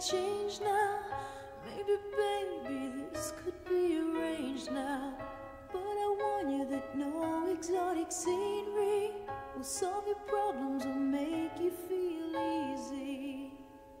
change now. Maybe, baby, this could be arranged now. But I warn you that no exotic scenery will solve your problems or make you feel easy.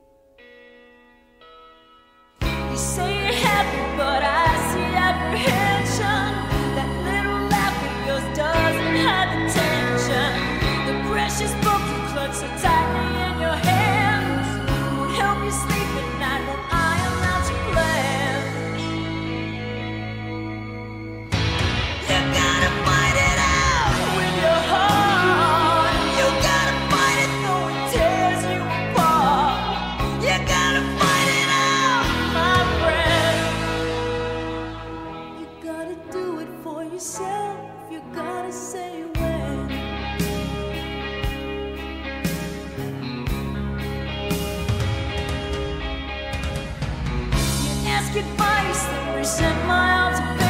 You say you're happy, but I see apprehension. That little laugh of yours doesn't hide the tension. The precious book you clutch so tightly in your hands won't help you sleep at night when I am not your plan. You gotta fight it out with your heart. You gotta fight it though it tears you apart. You gotta fight it out, my friend. You gotta do it for yourself. You gotta say when. You ask advice, then resent my arms.